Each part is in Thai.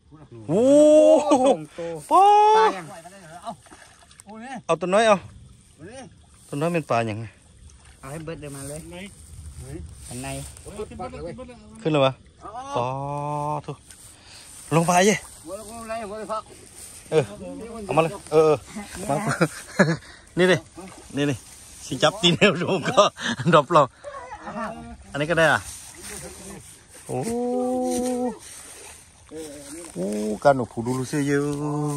โอ้โหเอาตัวน้อยเอาตัวน้อยเป็นปลาอย่างไงเอาให้เบิดเดินมาเลยอันในขึ้นเลยวะปอทุลงไปยี่เอามาเลยมานี่ดินี่สิจับตีนเอวดูก็ดรอปเราอันนี้ก็ได้อ่ะโอ้การหนูผูดูรู้สึกเยอะ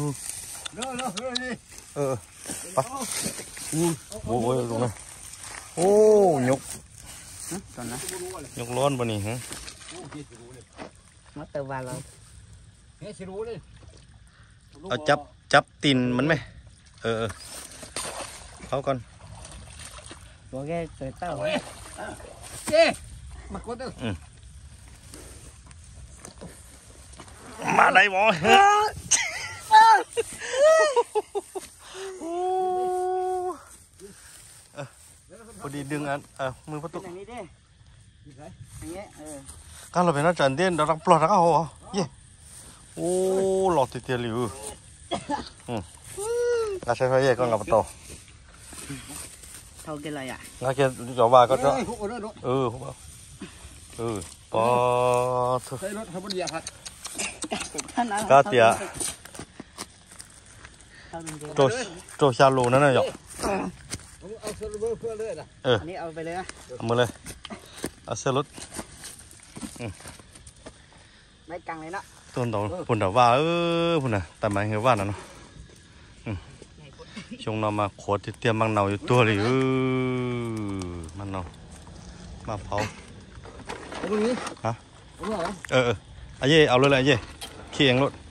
ปะโอ้ยลงเลยโอ้ยกตอนนั้นยกร้อนปะนี่ฮะมัดเตอร์วาเราเอาจับตีนมันไหมเขาก่อนตัวแกเตยเต้ามาได้บ่พอดีดึงอันมือประตูการเราเป็นนักจันเดียนเราต้องปลอดแล้วเหรอเย่โอ้หลอดเตี้ยๆเลยเราใช้ไฟเย่ก็งับประตูเท่ากันเลยอ่ะงั้นแกจะว่าก็จะปอเถอะกาเตียโจชาลูนั่นน่ะหยอกอันนี้เอาไปเลยนะเอามาเลยเอาเซลุดไม่กังเลยนะต้นดอกพุ่นดอกว่าพุ่นน่ะแต่มาเหือว่าน่ะเนาะช่วงเรามาขวดเตรียมมังเนาอยู่ตัวเลยมันเนามาเผาฮะไอ้เย่เอาเลยไอ้เย่ขี้เองรถ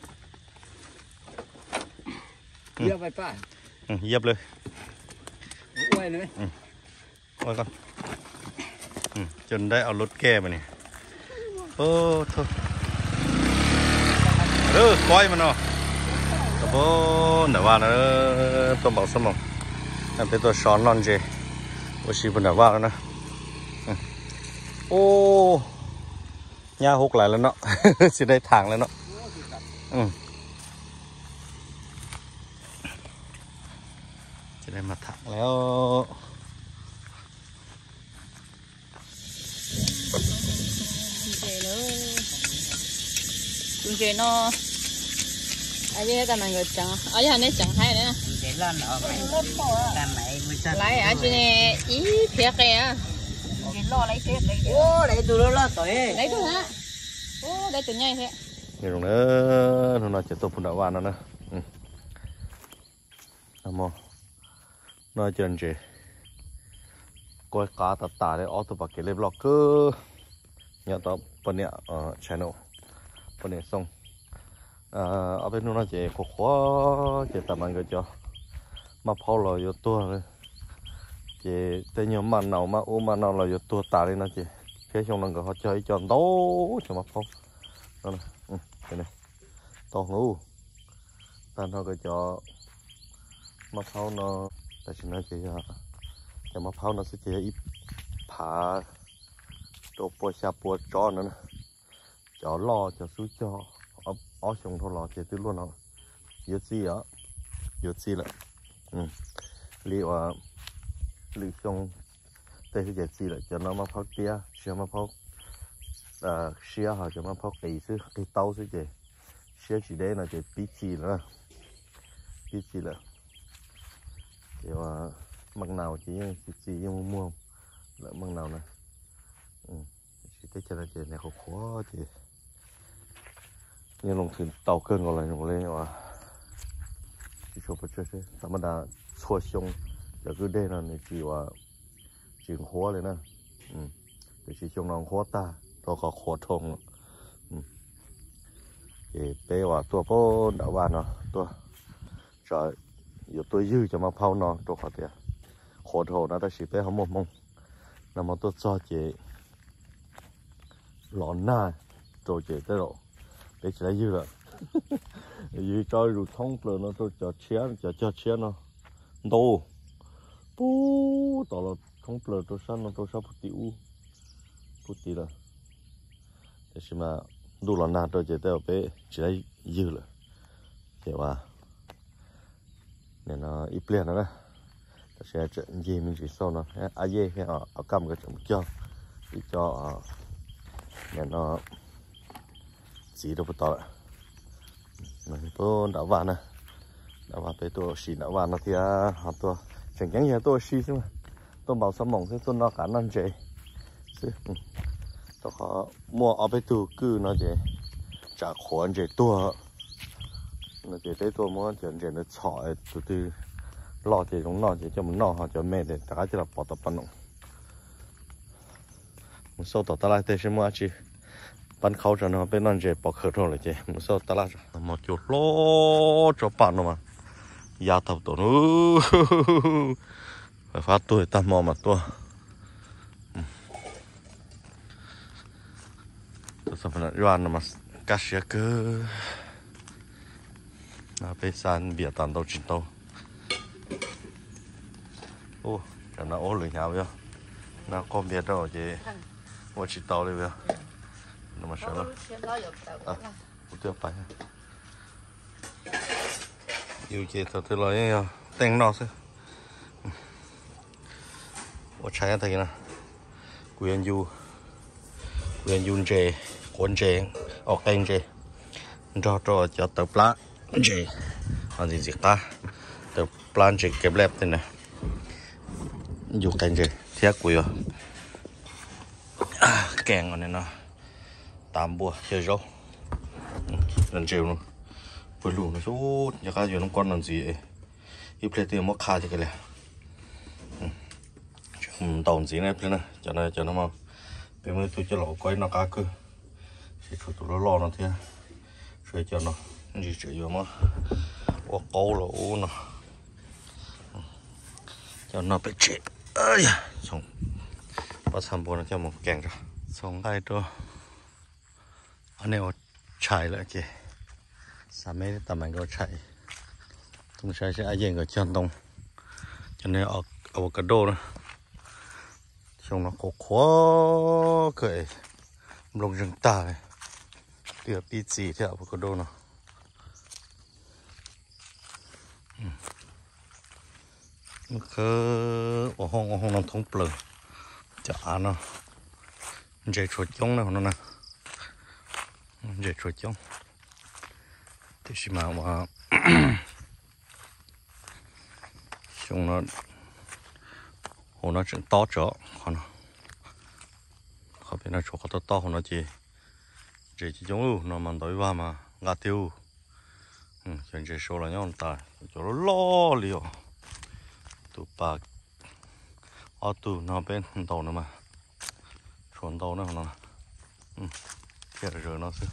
เยียบไปป้าเยียบเลยอ้วยเลยอ้วยก่อนจนได้เอารถแก้มาเนี่ยโอ้โธ่ก้อยมันเนาะโอ้เดี๋ยวว่านะตัวเบาสมองนั่นเป็นตัวช้อนนอนเจว่าชีเป็นเดี๋ยวว่าแล้วนะโอ้หญ้าหกหลายแล้วเนาะสิได้ทางแล้วเนาะจะได้มาถักแล้วจุ่มเจนออันนี้กันมันก็จังอันนี้อันนี้จังให้เลยนะเดี๋ยวร้อนออกไปตามไหนมือสั่นไรอันนี้อีเพียกเลยอ่ะเดี๋ยวรอไรเสียเลยโอ้ได้ตัวรอต่อยได้ตัวฮะโอ้ได้ตัวใหญ่แท้นี่ตรงนี้ทุนน่าจะตัวพุ่นดาวานนะน้ำมอน่าจะเจก้อยกาตาเลยออตัวปากเกล็ดบล็อกเกอร์เนี่ยต่อปนเนี่ยchannelปนเนี่ยส่งเอาไปนู่นน่าจะขวจะแต่มันก็จะมาเผาเราอยู่ตัวเลยจะแต่เนี่ยมันเอามามันเอาเราอยู่ตัวตาเลยนะจะเพื่อช่วงนั้นก็เขาจะให้จอมโตจะมาเผานั่นนะเห็นไหมโตงูแต่เขาก็จะมาเผาเนาะแต่ฉันน่าจะมาเผาเนาะสิจะอีผาตัวปวดชาปวดจอนั่นนะจอล่อจอสู้จอเอาชงทอล่อเจ็ดตัวล้วนเอาเยอะสิอ่ะเยอะสิแหละเรียกว่าหรือชงแต่ที่เจ็ดสิแหละจะนำมาเผาเตี้ยเชื่อมาเผาเชื่อหาจะมาเผาไก่ซื้อไก่เต้าซื้อเจ๊เชื่อจีได้น่ะจะปีจีแล้วปีจีแล้วเดี๋ยวว่ามังนาวจียังจียังม่วงแล้วมังนาวนะจีได้จะได้เจเนี่ยเขาขอจีเนี่ยลงถึงเตาเกินก่อนเลยลงเลยว่าจีโชว์ไปช่วยธรรมดาชัวชงจะคือได้นั่นจีว่าจีหัวเลยนะเดี๋ยวจีชงน้องหัวตาตัวก็ขอทงเป้ว่าตัวพ่อดาวานเนาะตัวจะอยู่ตัวยืดจะมาเผาเนาะตัวขอเตียขอโทษนะแต่สิเป้เขาหมดมงนำมาตัวจอเจหลอนหน้าโจเจได้หรอเป้จะได้ยืดอ่ะยืดจอยรูท้องเปลือกเนาะตัวจะเชี่ยเนาะโตปูต่อเราท้องเปลือกตัวสั้นเนาะตัวชอบพุติละแต่สิมา đủ là nạt rồi chỉ tao bé chỉ lấy dư rồi hiểu à nên nó ít liền nữa sẽ chuyện gì mình chỉ sau nó à dê cái ở cầm cái chồng cho đi cho nên nó chỉ đâu to mình tôi đã vào nè đã vào tới tôi xì đã vào nó thì họ tôi chẳng chẳng gì tôi xì chứ mà tôi bảo sao mỏng thế tôi nó cả năm chế tôi có mua ở bên từ cứ nó chế trả khoản chế tua nó chế tới tôi muốn chế nó chọi từ lo chế giống nó chế cho mình nó họ cho mẹ để tất cả chỉ là bỏ tập bắn một số tàu ta lại tới xem mua chi bắn khâu cho nó bên non chế bỏ khởi rồi chế một số ta lại một chút lo cho bạn nó mà giá thầu tổ nó phải phát tuổi ta mò mà tua tôi sẽ phải làm nó mà cá sấu cơ là bên sàn biển tàn đầu chín tàu ô cho nó ô lưỡi nhau vậy nó có biển đâu chứ ô chín tàu đây vậy nó mà sợ nó tiêu phải yêu chị thật sự là tên nó chứ ô trái thấy nè quyền du chè cuốn chè ở kênh chè cho tập lá chè còn gì ta tập plan chè kẹp lẹp thế này du kênh chè thiết quỷ kèn này nó tám bùa chơi rau lần chiều luôn với lùn nó chút nhà cá nó con làm gì ấy ít plei tiền mất khai cho cái này tàu gì này plei này cho nó mà bây giờ tôi cho lẩu quay nó cá cơ thì tôi lo nó thế rồi cho nó gì chịu mà ô câu lẩu nó cho nó bị chết ơi xong bắt tham bò nó cho một kèn rồi xong đây tôi anh em chạy lại kìa sao mấy tầm anh có chạy tung chạy sẽ ai dành ở chân đông cho nên ở avocado nữa xong nó có khó cười lồng rừng ta này tiệp bị gì thế avocado nó cứ ở hông nó thông plờ chả nó dây chuột chống nó nè dây chuột chống thì xí mà xong nó hồ nó chuyện to chó còn không biết nó chỗ có to hồ nó chỉ giống nó mà đối vào mà ngã tiêu chuyện chỉ số là nhau ta chỗ nó lo liều tụ bà ở tụ nó bên đầu nữa mà chuẩn đầu nữa nó thiệt rồi nó chứ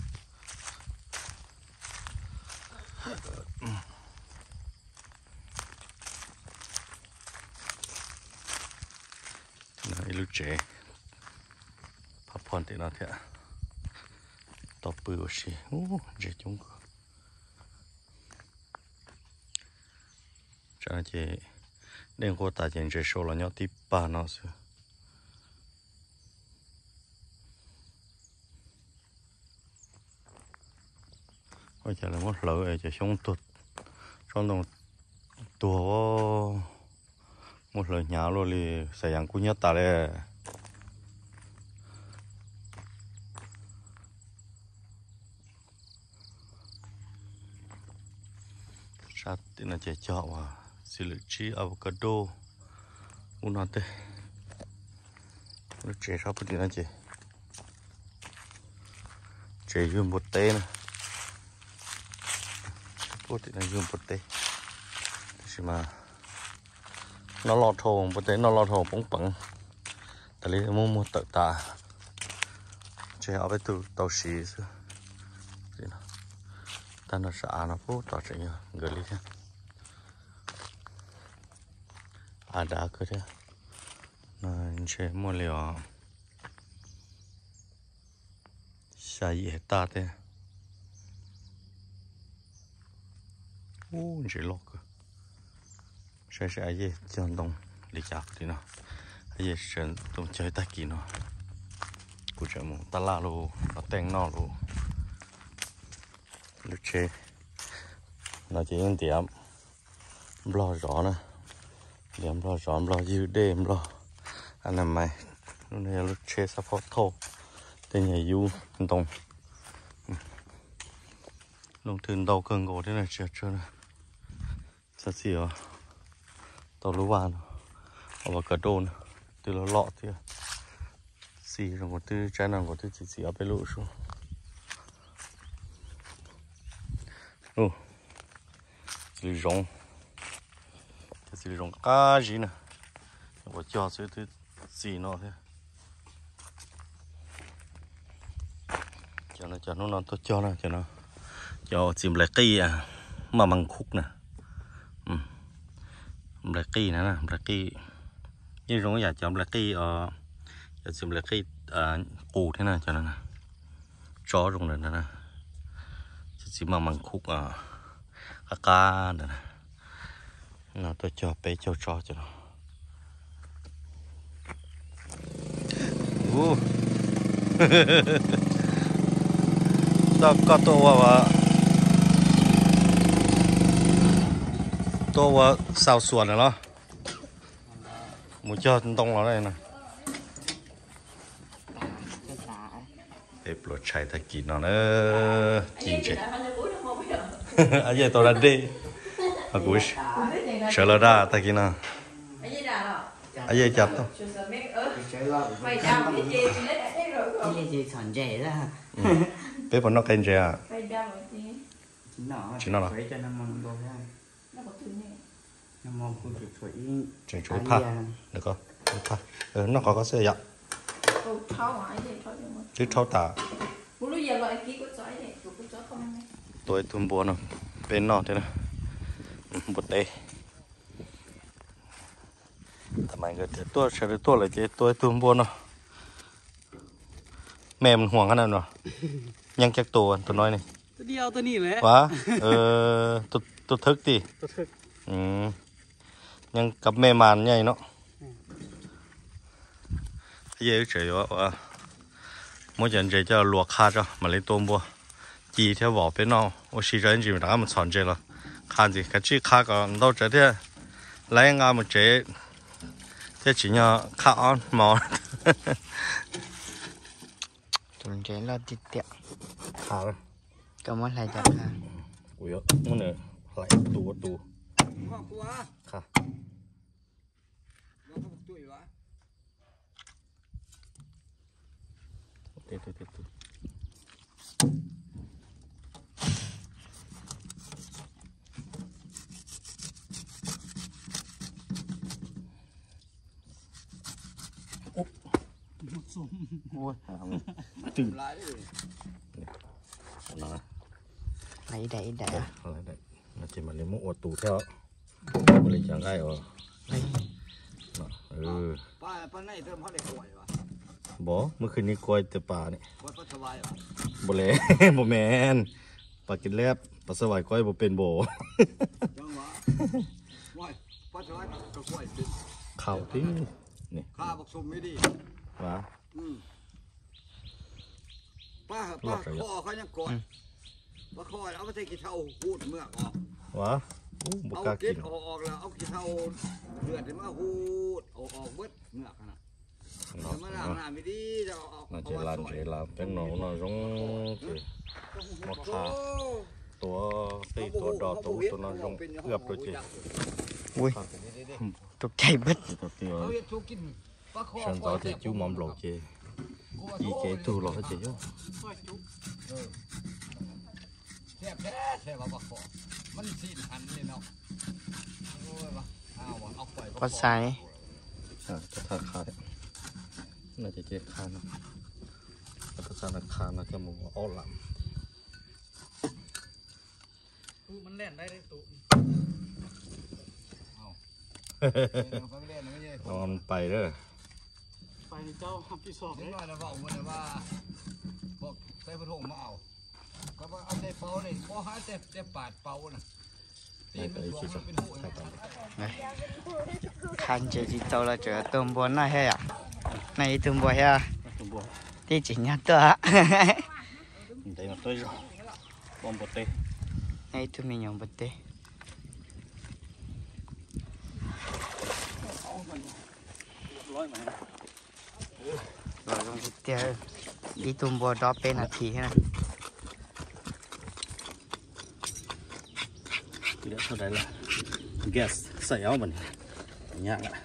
này lúc trẻพักผ่อนติดนะเถอะต่อปืนสิโอ้เจ๋งก็จะเจ๋เรื่องก็ตาเจ๋งเจ๋โชว์แล้วเนี่ยที่ป่าเนาะสิว่าจะอะไรมั้งเราจะช่องตุดช่องตรงตัวmột lời nháo luôn thì sẽ yang cú nhất ta đấy sát thì là trẻ chọ và xì lưỡi chi avocado unate nó trẻ sao thì là trẻ dùng một tê này bút thì là dùng một tê mà nó lọt hồ một tí nó lọt hồ bóng bẩn tại lý mua một tự tà chế ở bên từ tàu xì ta nó sợ nó phố tỏ chuyện nhờ gửi lý nha đã cơ thế nó chế mua liều xài gì hết ta thế chế lọt cơ sẽ ai vậy chân đông đi chặt thì nó ai vậy chân đông chơi ta kỳ nó cụ trợ một ta la luôn nó tên nó luôn lúc chế nó chỉ những điểm lo rõ nè điểm lo rõ lo dư đêm lo anh làm mày lúc này lúc chế sắp phát thô tên nhà du tông lông thuyền đầu cơn gỗ thế này chưa nè sao xỉu tàu lúa vàng ở cả đồn từ nó lọ thì xì rồi một thứ trái nào một thứ chỉ ở bên lũ xuống xử lý rong cá gì nè của cho sẽ thứ gì nó thế cho nó tốt cho nó cho chìm lại cây à mà bằng khúc nè lại cây nè lại cây như rong giờ chọn lại cây giờ chìm lại cây củ thế này cho nó nè chó rong này nè chỉ mà bằng khúc cá nè nó tôi cho bé cho nó sao có tôi sao xuân rồi đó muốn cho tông nó đây nè để lột chạy thật kỹ nó nữa chín chứ anh ấy tôi đã đi à cúi sợ là ra thật kỹ nào anh ấy chặt thôi bé vẫn nó canh chè à chỉ nó là chỉnh chuối pa được không pa nó có sợi dọc chứ thâu tả tôi thun bùa nó bên nó thế này bột đâyทำไมก็ตัวเฉลี่ยตัวเลยเจ้ตัวตุ้มบนเนาะแม่มันห่วงขนาดเนาะยังแค่ตัวน้อยนี่ตัวเดียวตัวนี้เลยวะตัวทึกดิตัวทึกยังกับแม่มันใหญ่เนาะเยอะเฉยว่าmỗi lần chơi cho luộc khá cho mà lấy tôm bùa chỉ theo vỏ bên nó ô xí ra chỉ đã một chọn chơi rồi khá gì cái chiếc khá còn đâu chơi thế lấy ngay một chế thế chỉ nhờ khá on mò tuần chế là tiệt tiệt khá rồi cảm ơn lại chặt khá ui ơ nó nè lại tù khá Tiếp. Ôi, từ lại đấy nó chỉ mà lấy mũ tủ theo mà lấy chẳng gai ở ป้าไหนเติมเขาได้กล้วยว่ะบ่เมื่อคืนนี้กล้วยแต่ป่านี่บ่เลยบ่แม่นปลากินแลบปลาสวายกล้วยบ่เป็นบ่จังหวะว้ายปลาสวายก็กล้วยติดข้าวที่นี่ข้าบักสมไม่ดีว่าป้าคอเขายังกดป้าคอเอาไปใส่กี่เท่าพูดเมือกออกว่าบ่เอากล้าเก็กิดนออกแล้วเอากี่เท่าเดือดมาพูดออกเบิดเมือกนะแต่มาล้างน้ำไม่ดีจะเอา nó chơi làmเป็นหนูnó giống thì nó kháตัวดอตัวnó giống ướp rồi chị ui tục chạy bứt sơn gió thì chú mắm lẩu chị gì chế tu lẩu chị chứ có sai thật khá đấy nó chỉ chế khá nó thật ra là khá nó cho một ô lắm มันเล่นได้ตู้นอนไปเด้อไปเจ้าฮับที่สองเดี๋ยวเราบอกมันว่าพวกใส่ผ้าถุงมาเอาก็ว่าเอาใส่เป่าเลยพอหาแต่ปาดเป่าน่ะตีนมันหลวมมันเป็นหู看这只走了这东坡那些呀，那一东坡呀，这真呀多。 đây là tôi rồi bom bột tê ngay tụi mình nhộng bật tê rồi lông bật tê đi tụm bò đó bên là thì thế này cái đó sau đấy là gas sấy áo mình nhạc ạ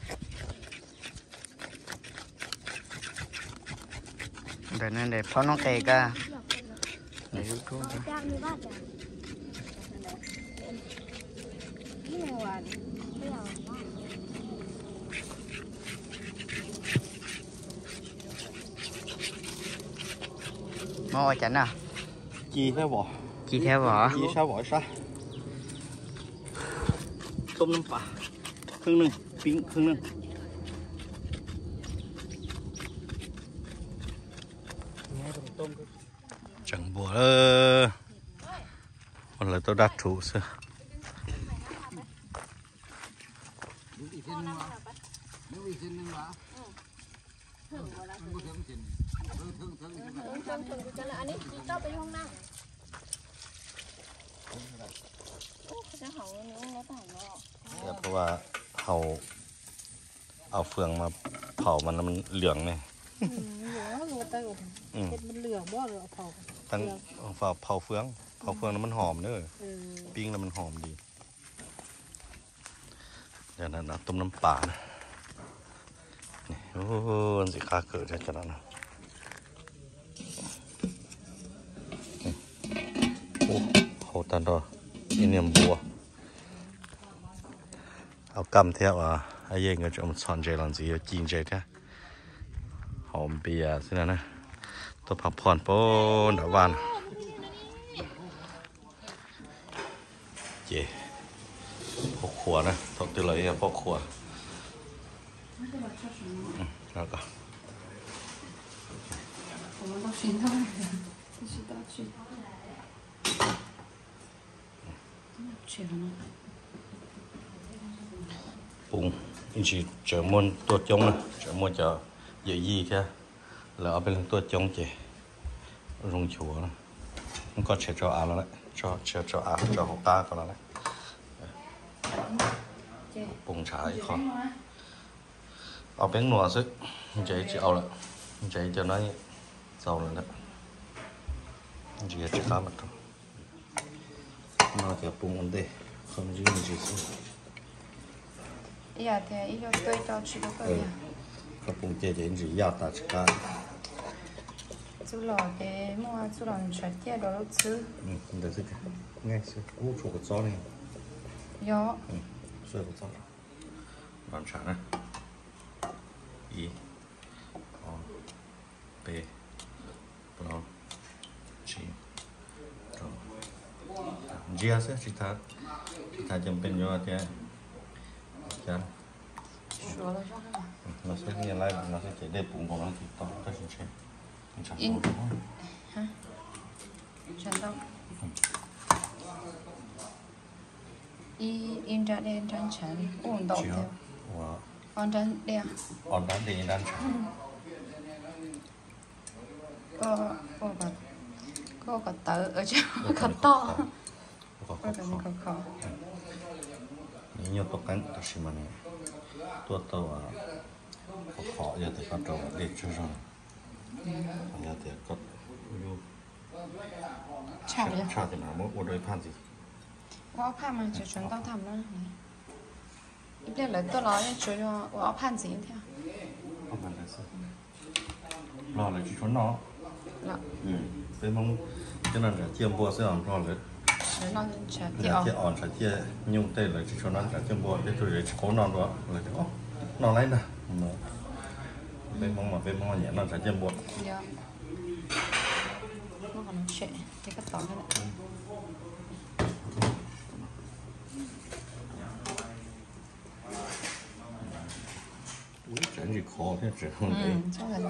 rồi nên để pháo nó kề cả để rút thuốc mò chảnh à chi theo vỏ chi theo vỏ chi sao vỏ sao tôm năm phả khương nưng pin khương nưng chẳng bùa ơ còn là tôi đặt thủ xưaเพราะว่าเอาเฟืองมาเผามันเหลืองเนี่ยมันเหลืองบ่หรือเผาตั้งเผาเฟืองแล้วมันหอมเนอะปิ้งแล้วมันหอมดีเดี๋ยวนั้นนะต้มน้ำปลานะนี่โอ้โหสิค่าเกิดจะนั้นนะโอ้โหตันดออินเนียมบัวเอากำเทียบไอ้ยังก็จะมันสอนใจหลังสิกินใจแท้หอมเบียร์สินะตัวผักผ่อนโป้นดาวานเจพวกขัวนะทอดตัวเลยพวกขัวแล้วก็ปรุงอินทรีย์เจอมวนตัวจงนะเจอมวนจะเยอะยี่แค่แล้วเอาไปลงตัวจงเจลงชัวนะมันก็เชื่ออาแล้วแหละเชื่ออาเชื่อหัวตาก็แล้วแหละปรุงฉายขอเอาแป้งนัวซึใจจะเอาละใจจะน้อยเศร้าเลยนะจะจะข้ามันมาจะปรุงมันเด้คนยืนจีซิ呀，对，一个对照吃的个呀。 เขาปรุงเจจะอินทรีย์ยาตาชิกา猪老的，么猪老你吃点多肉吃。 เดี๋ยวสิง่ายสิกู้ถูกกับซ้อนนี่有。 ช่วยกับซ้อนร้อนฉานะอีอ๋อเปปลาชีก็เจียสิชิตาจำเป็นอยู่ว่าจะจ้า说了说了嘛。 เราใช้ที่อะไรเราใช้ได้ปรุงของเราถูกต้องก็ใช่ใช่全都。一站的站前，运动的。 ว้า安站的。 อ่อนด้านดีด้านฉาก็เต๋อใช่ก็ต่อก็เป็นก็ขอนี่ยกตัวกันตัดสิมันตัวตัวขออย่าแต่ก็ตัวเด็กชื่อสั่งอย่าแต่ก็อยู่ชาติหนามันอดเลยพันสิว่าพันมันจะชวนต้องทำแล้วอีกเรื่องเลยตัวเราเนี่ยช่วยว่าพันสิเท่าประมาณนั้นสิรอเลยชวนน้องเป็นมั้งcho nên là chiêm bùa sẽ làm rồi chia ổn sẽ chia nhung tê là cho nó cả chiêm bùa để rồi cố non đó là cho non lấy nè bên mong nhẹ nó sẽ chiêm bùa nó còn chuyện cái cắt tỏng nữa chuyện gì khó thế chuyện không đấy chắc là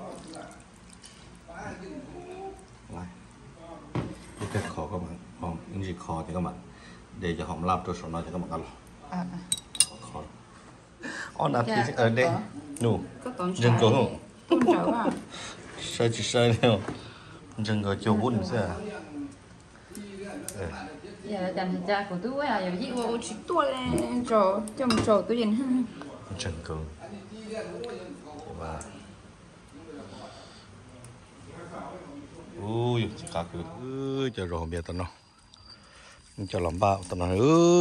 lại cái khó các bạn không những gì khó thì các bạn để cho hỏng làm cho số nó thì các bạn ăn khó on ăn thì ở đây nụ dừng có không sao chỉ sai đâu dừng có chiều bún sao giờ là dành cha của tôi à giờ chỉ ô chỉ tôi lên trò cho một trò tôi dành ha chân cường và ui cá cứ cho rồi không biết tao nó cho làm bao tao nói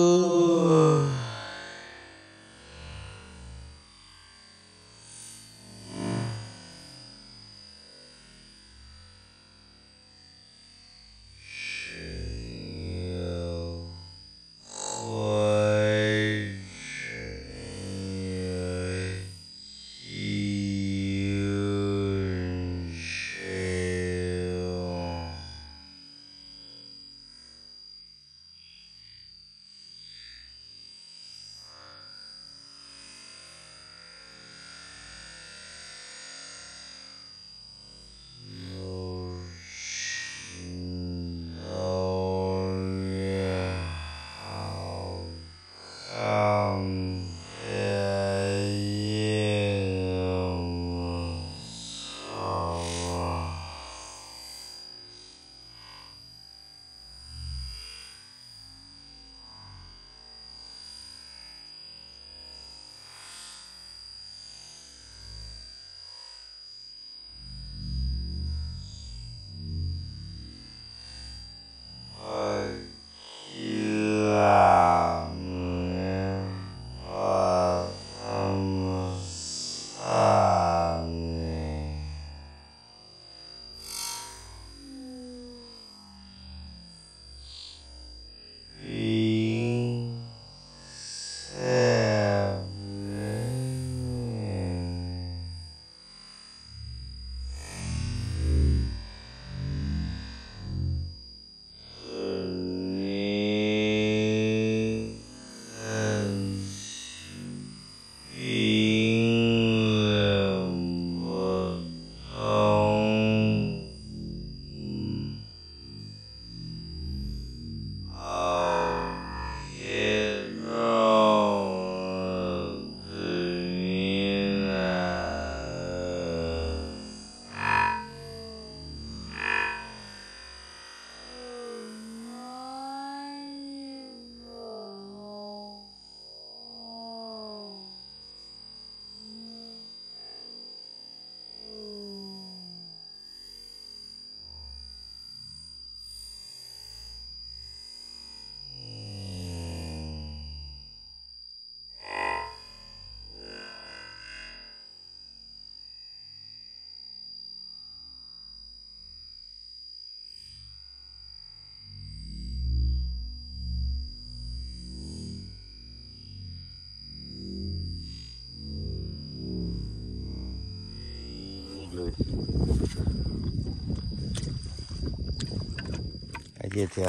cái gì thì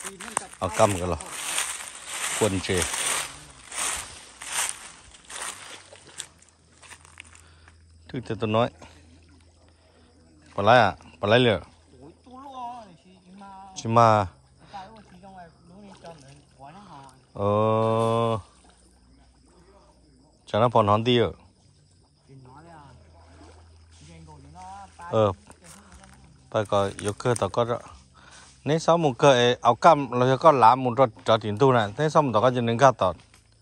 ở căm cái lo quần chè thứ thì tôi nói bà lấy lửa chỉ mà chẳng nó còn hòn ti bây giờ yêu cơ tao có rồi nếu sau một cái áo cam là có làm một trò tiền tu này thế xong tao có chỉ nên gạt tao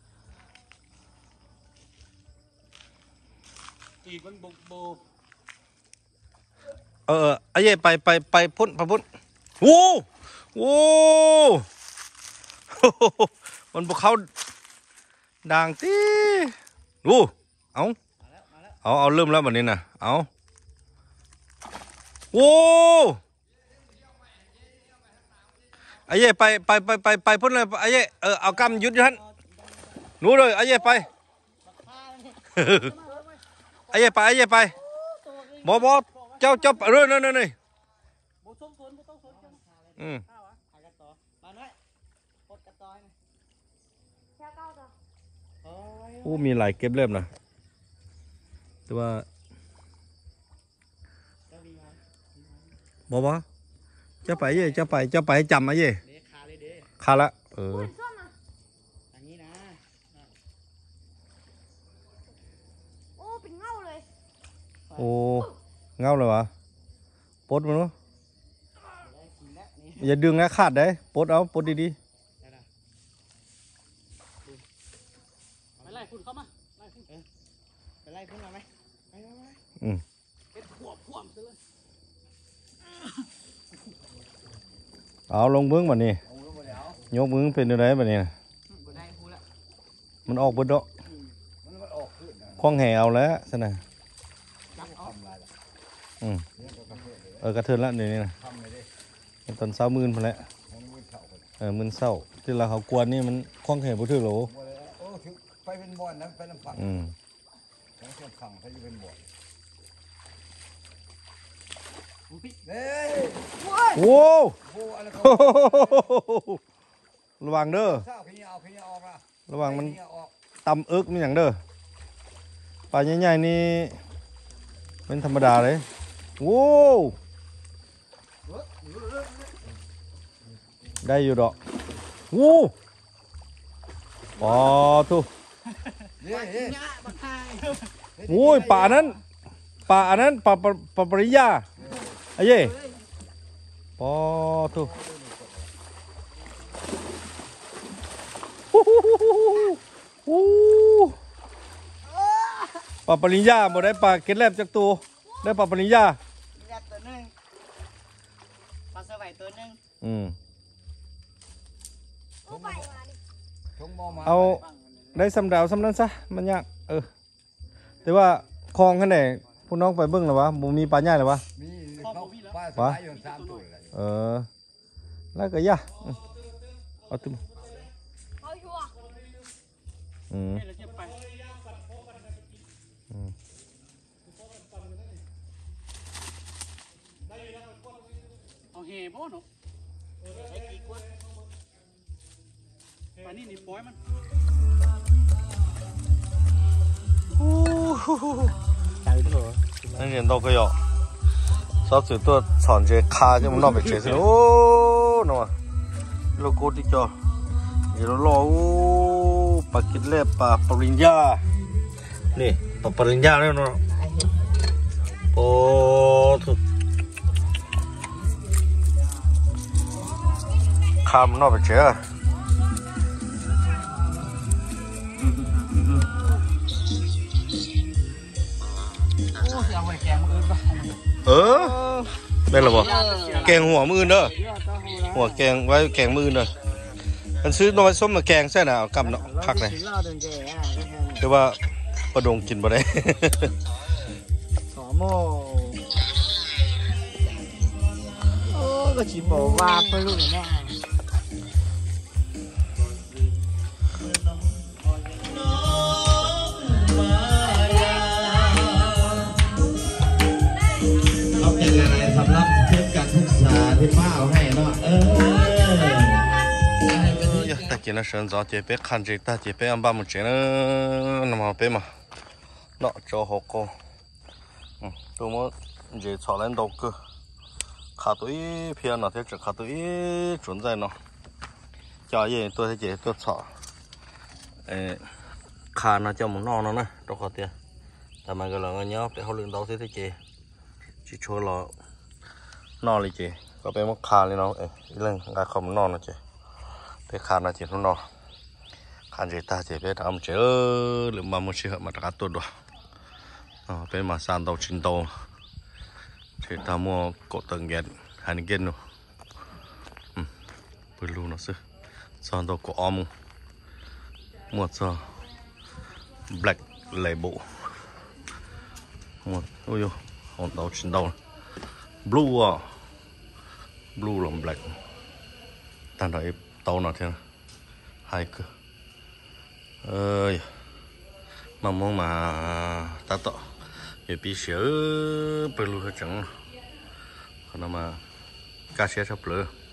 ấyไปพุ่นโว้โว้มันพวกเขาด่างตีดูเอาเริ่มแล้วแบบนี้นะเอาโว้ไอ้เย่ไปพุ่นเลยไอ้เย่เอากำยุดอยู่ท่านหนูเลยไอ้เย่ไปไอ้เย่ไปบเจ้าเรื่อยนี่โอ้มีหลายเก็บเล่มนะแต่ว่าบ่จะไปเย่จะไปจำไอ้เย่คาละอย่างนี้นะโอ้เป็นเงาเลยโอ้เงาเลยวะปดมันวะอย่าดึงนะขาดได้ปลดเอาปลดดีไปไล่คุณเข้ามาไล่คุณไปไล่คุณมาไหมไปๆอืมเป็นขวบขวบซะเลยเอาลงเบิ้งบัดนี้ยกมือเป็นยังไงบัดนี้น่ะบ่ได้พูดละมันออกเบิดดอกมันออกขึ้นนะคล้องแหเอาแล้วซะนะจับเอาทำลายละกระเทือนละเดี๋ยวนี้นะทำเลยดิตอนเช้ามื่นพอแล้วมันมือเข่าคนมื่นเศร้าที่เราเขากวนนี่มันคล้องแหบ่ถึกหรอบ่เลยโอ้ถึงไปเป็นบ่อนนะไปลำพังอืมทั้งเส้นฝั่งเขาอยู่เป็นบ่อนพี่เฮ้ยโอ้โอ้อะไรก็ระวังเด้อเศร้าขี้เอาขี้ออกอ่ะระวังมันขี้ออกตำเอิกมันอย่างเด้อปลาใหญ่ๆนี่เป็นธรรมดาเลยโว้ได้อยู่ดอกโว้อ๋อทุกเฮ้ยเฮ้ยเนี่ยบักไทยโอ้ยป่านั้นป่าอันนั้นป่าปริยาไอ้เย่ปอทุกป่าปริญญาบ่ได้ป่าเก็ดแลบจากตัวได้ป่าปริญญาแยกตัวนึงปลาสวายตัวนึงอืมชงมอมาเอาได้สำดาวสำนั้นซะมันยากแต่ว่าคลองขนาดพวกน้องไปเบิ้งหรอวะบ่มีปลาใหญ่หรอวะมีเขาป้าสบายอยู่3ตัวเลยแล้วก็ยะเอาตึมอืมให้เราเก็บไปเอาเฮบ่เนาะใช้กี่กวนปลานี่นี่ปล่อยมัน那人都可以，少最多长节卡就那边去是哦，那么，路过的叫，一路老哦，把给来把ปริญญานี่ปริญญาเนี่ยเนาะโอ้ทุกข้ามนอกไปเจอเอาไว้แกงมื้ออื่นป่ะเป็นหรอบ่แกงหัวมือเด้อหัวแกงไว้แกงมือเด้อมันซื้อน้อยส้มมาแกงใช่น่ะเอากำเนาะคักเลยแต่ว่าประดงกินบ่ได้ขอโม่โอ้ก็สิบอกว่าไปลูกแน่เอาเป็นอะไรสำหรับเพื่อนการศึกษาที่ป้าเอาให้เนาะ大姐那身早姐别看这大姐别俺爸母亲了那么别嘛那找好高多么这草兰豆个卡堆偏那天只卡堆准在呢家业多些姐多草卡那叫么闹呢多好点咱们个人伢别好领导些姐chỉ cho nó nọ đi chị có bé móc khà lên nó lên ngay không nọ nó chị bé khà nó chị nó nọ khà chị ta chị bé làm chị lượm mà một chiếc mà đã tốt rồi bé mà san đầu chín đầu chị ta mua cổ tầng ghét hành kiến rồi bự luôn nó sư san đầu cổ om một giờ black label một ôi yo hòn tàu chín đầu blue à blue lòng black tan đợi tàu nào thế hai cơ ơi mà mong mà ta tọ để bị sửa bơi lùi hết chẳng còn mà cá sấu sắp lửa